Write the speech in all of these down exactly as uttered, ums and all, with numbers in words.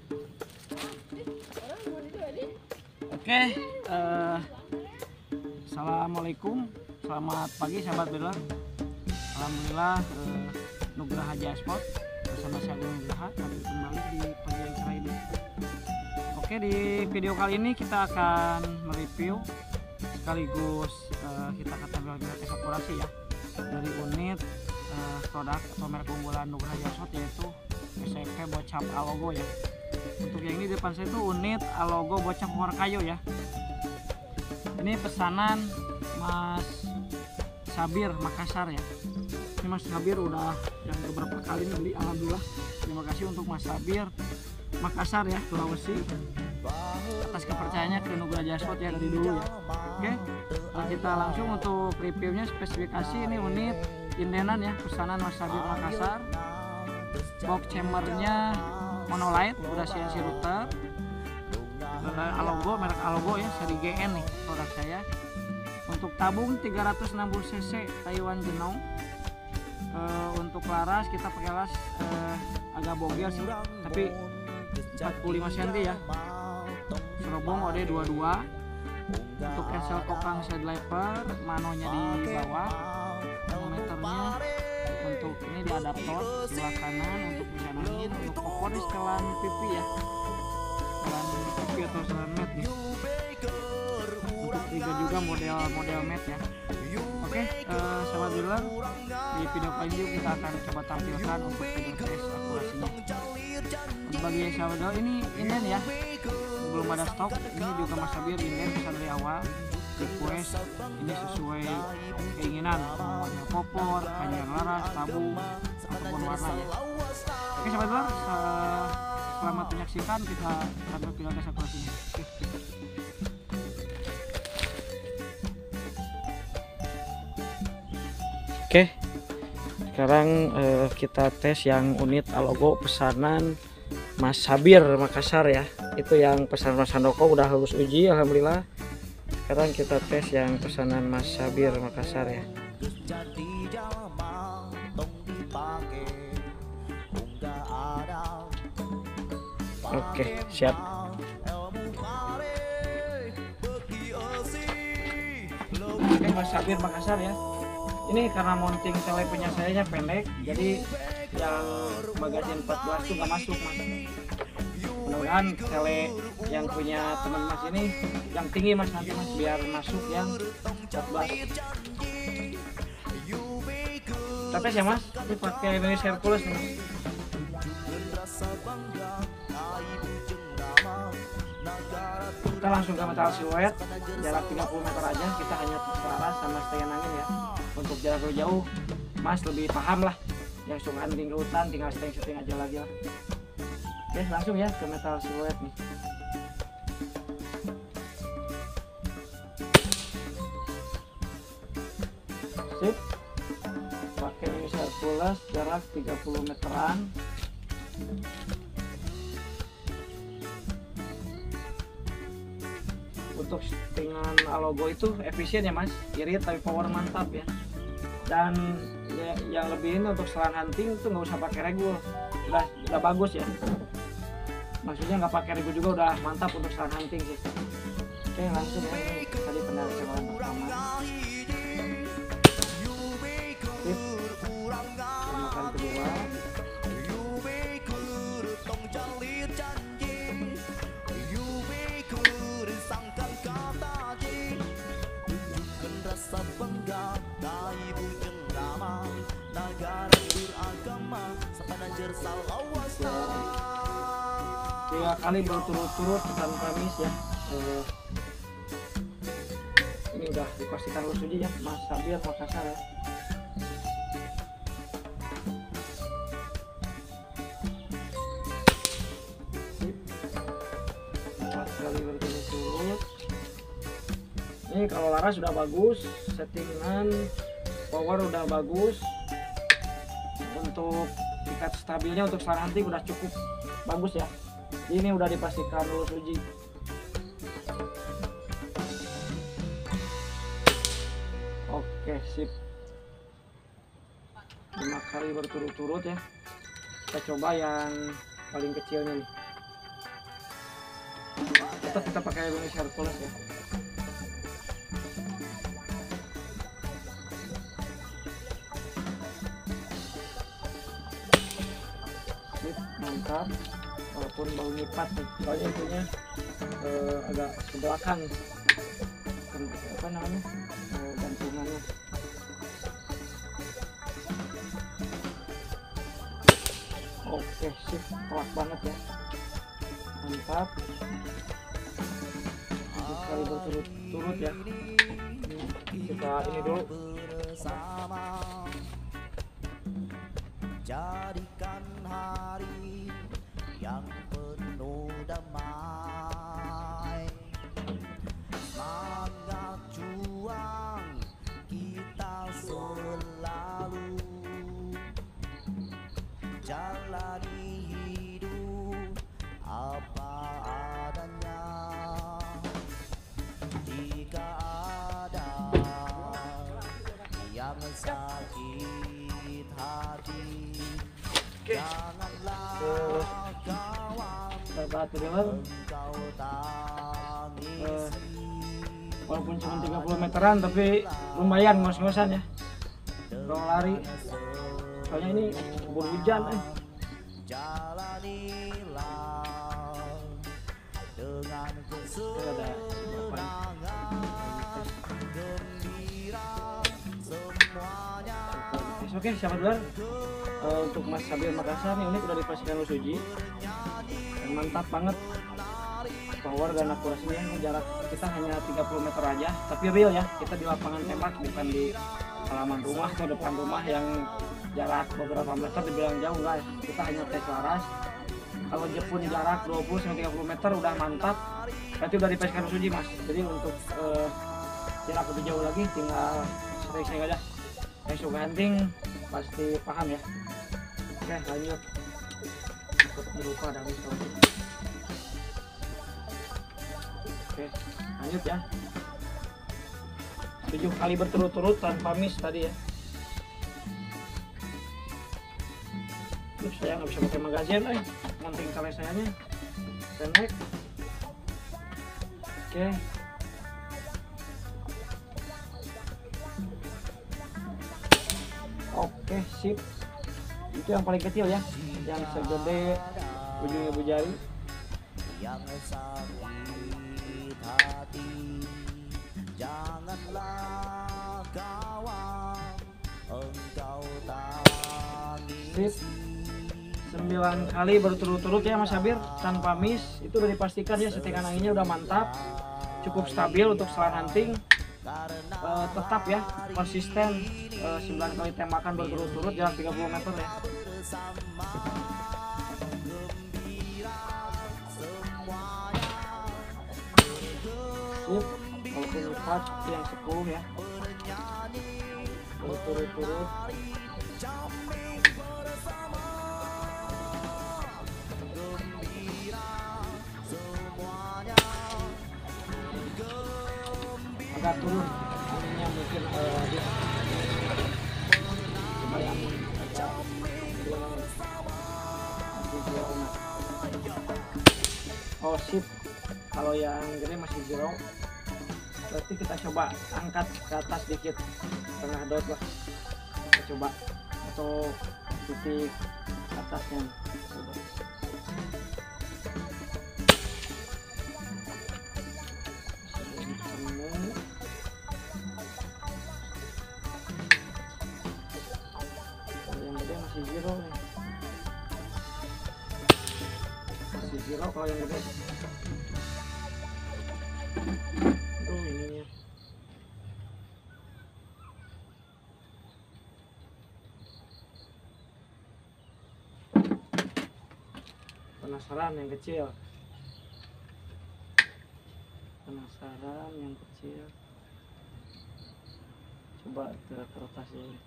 Oke, uh, assalamualaikum, selamat pagi sahabat beler. Alhamdulillah, uh, Nugraha Jasport bersama saya Nugraha kami kembali di pagi yang cerah ini. Oke, di video kali ini kita akan mereview sekaligus uh, kita akan tampil tes akurasi ya dari unit uh, produk atau merek unggulan Nugraha Jasport, yaitu S M P Bocap Alogo ya. Untuk yang ini di depan saya itu unit Alogo Bocap War Kayu ya. Ini pesanan Mas Sabir Makassar ya. Ini Mas Sabir udah yang beberapa kali beli, alhamdulillah. Terima kasih untuk Mas Sabir Makassar ya, Sulawesi, atas kepercayaannya ke Nugraha Jasport ya dari dulu ya. Oke, nah, kita langsung untuk reviewnya. Spesifikasi ini unit indenan ya, pesanan Mas Sabir Makassar. Box chambernya monolight, udah C N C router, Alogo, merek Alogo ya, seri G N nih produk saya. Untuk tabung tiga ratus enam puluh cc Taiwan Genong. E, untuk laras kita pakai laras e, agak bogel sih, tapi empat puluh lima sentimeter ya. Serobong O D dua puluh dua. Untuk cancel kokang sledlever, manonya di bawah, termometernya untuk ini di adaptor sebelah kanan untuk bisa angin. Untuk kompor di setelan pipi ya, setelan pipi atau setelan mat nih. Untuk tiga juga model-model mat ya. Oke, uh, sahabat dealer, di video kali ini kita akan coba tampilkan untuk video tes akurasinya. Untuk bagi sahabat dealer, ini inden ya, belum ada stok. Ini juga Mas Sabir inden bisa dari awal request, ini sesuai keinginan, warna popor, panjang laras, tabung ataupun warna ya. Oke sahabat dealer, selamat menyaksikan kita tampil video tes akurasinya. Oke, sekarang eh, kita tes yang unit Alogo pesanan Mas Sabir Makassar ya. Itu yang pesanan Mas Handoko udah lulus uji, alhamdulillah. Sekarang kita tes yang pesanan Mas Sabir Makassar ya. Oke, siap. Oke, Mas Sabir Makassar ya. Ini karena mounting tele punya saya pendek, jadi yang bagasi empat belas itu nggak masuk mas. Mudah-mudahan tele yang punya teman mas ini yang tinggi mas, nanti mas biar masuk yang empat belas. Tapi ya mas, ini pakai Indonesia Hercules nih mas. Kita langsung ke metal siluet, jarak tiga puluh meter aja. Kita hanya tes laras sama setelan angin ya. Untuk jarak lebih jauh mas lebih paham lah, yang suka hunting ke hutan tinggal setting-setting aja lagi lah. Oke, langsung ya ke metal siluet nih. Sip, pakai Indonesia Hercules, jarak tiga puluh meteran. Untuk settingan Alogo itu efisien ya mas, irit tapi power mantap ya. Dan ya, yang lebih ini untuk selan hunting itu nggak usah pakai regul, udah udah bagus ya. Maksudnya nggak pakai regul juga udah mantap untuk selan hunting sih. Oke, langsung ya, ini tadi pendarasan pertama. Sip, tembakan kedua. Tiga kali berturut-turut dan Kamis ya. Eh, ini udah dipastikan lulus uji ya Mas Sabir Makassar ya. Empat kali berturut-turut. Ini kalau laras sudah bagus, settingan power udah bagus. Untuk tingkat stabilnya untuk selang hunting udah cukup bagus ya. Ini udah dipastikan lulus uji. Oke, sip. lima kali berturut-turut ya. Kita coba yang paling kecilnya nih. Tetap kita pakai Indonesia Hercules ya. Sip, mantap. Walaupun bau nyipat nih, soalnya itunya eh, agak ke belakang, apa namanya, eh, gantungannya. Oke, sip, telak banget ya, mantap. Sekali berturut-turut ya. Kita ini dulu. Jadikan hari yang penuh damai, semangat juang kita selalu, jalani hidup apa adanya. Jika ada yang sakit hati, janganlah kawan Sahabat dealer, engkau tangisi. walaupun cuma tiga puluh meteran tapi lumayan ngos-ngosan ya kalau lari, soalnya ini keburu hujan eh. Jalanilah dengan kesenangan gembira semuanya. Oke, sahabat dealer, uh, untuk Mas Sabir Makassar ini udah dipastikan Usuji dan mantap banget power dan akurasinya. Ini jarak kita hanya tiga puluh meter aja, tapi real ya, kita di lapangan tembak bukan di halaman rumah atau depan rumah yang jarak beberapa meter dibilang jauh, guys. Kita hanya tes laras. Kalau pun jarak dua puluh sampai tiga puluh meter udah mantap, berarti udah dipastikan Usuji, Mas. Jadi untuk uh, jarak lebih jauh lagi tinggal sering-sering aja. Yang suka hunting pasti paham ya. Oke, lanjut. Takut lupa dari story. Oke, lanjut ya. Tujuh kali berturut-turut tanpa miss tadi ya. Terus saya nggak bisa pakai magazin, eh. Monting tali sayanya. Tenek. Oke. Oke, sip. Itu yang paling kecil ya, yang segede ujung ibu jari. Yang sakit hati, janganlah kawan engkau tangisi. Sip. sembilan kali berturut-turut ya Mas Sabir tanpa miss. Itu udah dipastikan ya, settingan anginnya udah mantap, cukup stabil untuk selang hunting. Uh, tetap ya konsisten, uh, sembilan kali tembakan berturut-turut jarak tiga puluh meter ya. Sip, walaupun empat yang sepuluh ya berturut-turut. Agak turun ininya mungkin uh, dia coba yang agak oh sip, kalau yang gede masih zero, berarti kita coba angkat ke atas dikit, setengah dot lah kita coba, atau titik atasnya coba. Masih zero nih, masih zero kalau yang gede. Aduh ininya. Penasaran yang kecil, penasaran yang kecil. Coba ke kertasnya.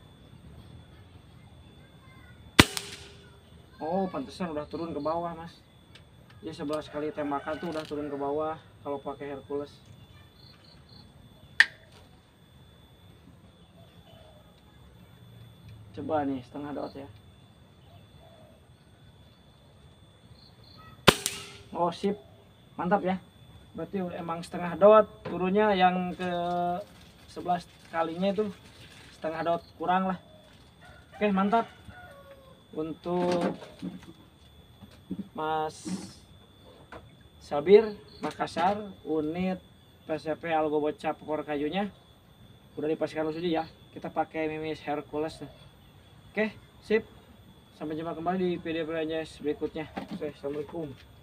Oh, pantesan udah turun ke bawah, Mas. Jadi sebelas kali tembakan tuh udah turun ke bawah kalau pakai Hercules. Coba nih setengah dot ya. Oh, sip. Mantap ya. Berarti emang setengah dot turunnya, yang ke sebelas kalinya itu setengah dot kurang lah. Oke, mantap. Untuk Mas Sabir Makassar, unit P C P Algo Bocah pokor kayunya udah dipastikan lusuji ya. Kita pakai Mimis Hercules. Oke, sip. Sampai jumpa kembali di video berikutnya. Oke, assalamualaikum.